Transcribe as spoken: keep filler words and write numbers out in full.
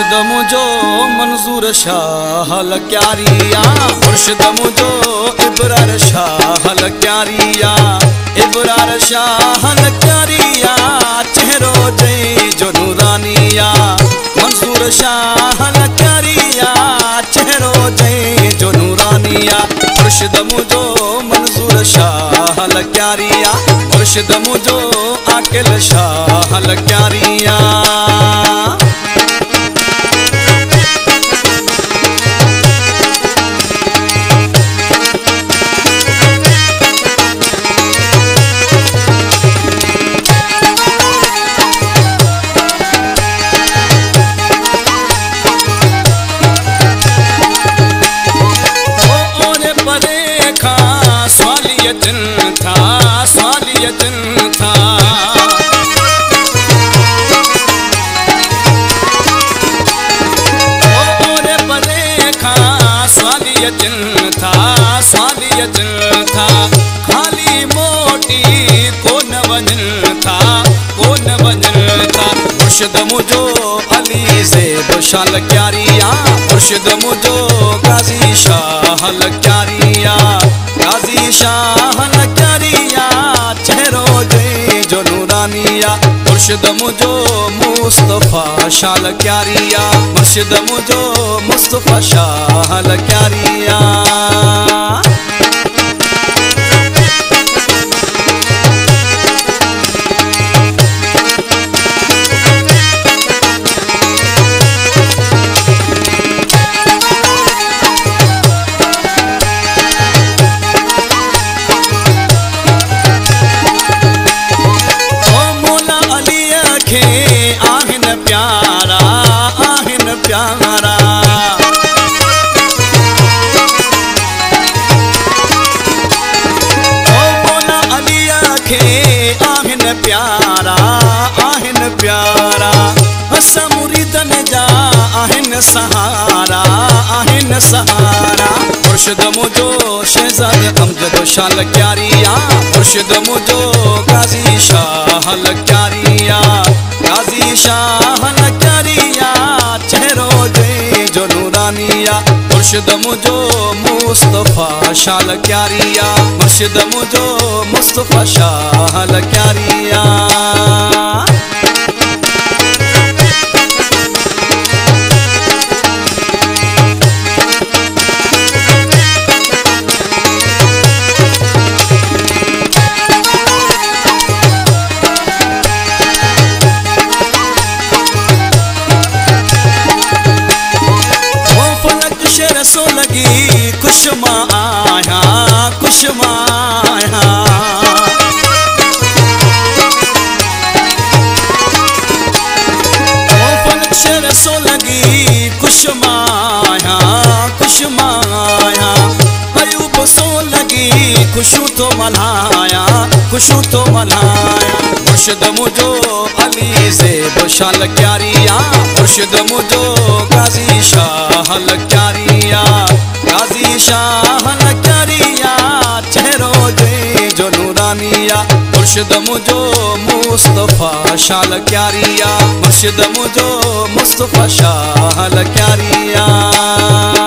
मुर्शिद मुझो मंसूर शाह लक्यारिया, मुर्शिद मुझो इब्रार शाह लक्यारिया, इब्रार शाह लक्यारिया, चेहरो जय जो नूरानिया। मंसूर शाह लक्यारिया, चेहरो जय जो नूरानिया। मुर्शिद मुझो मंसूर शाह लक्यारिया, मुर्शिद मुझो आकिल शाह लक्यारिया। था स्वालियतन था ओरे परे खा स्वालियतन था स्वालियतन था। खाली मोटी कोन वजन था कोन वजन था। मुर्शिद मुझो अली ज़ेब शाह लक्यारिया, मुर्शिद मुझो गाजी शाह लक्यारिया, गाजी शाह लक्यारिया, चेहरो जय जो नूरानिया। मुर्शिद मुझो मुस्तफा शाह लक्यारिया, मुर्शिद मुझो मुस्तफा शाह लक्यारिया। प्यारा आहिन प्यारा ओ मौला अलिया खे आहिन प्यारा आहिन प्यारा। असां मुरीदन जा आहिन सहारा आहिन सहारा। मुर्शिद मुझो शहज़ाद अमजद शाह लक्यारिया, मुर्शिद मुझो गाजी शाह लक्यारिया, गाजी शाह लक्यारिया, चेहरो जय जो नूरानिया। मुर्शिद मुझो मुस्तफा शाह लक्यारिया, मुर्शिद मुझो मुस्तफा शाह लक्यारिया। सो लगी खुश मां आया खुश मां आया। ओ फलक शेर सो लगी खुश मां आया खुश मां आया। अयूब सो लगी खुशू तो मल्हाया खुशू तो मल्हाया। मुर्शिद मुझो अली ज़ेब शाह लक्यारिया, मुर्शिद मुझो गाजी शाह लक्यारिया, गाजी शाह लक्यारिया, चेहरो जय जो नूरानिया। मुर्शिद मुझो मुस्तफा शाह लक्यारिया, मुर्शिद मुझो मुस्तफा शाह लक्यारिया।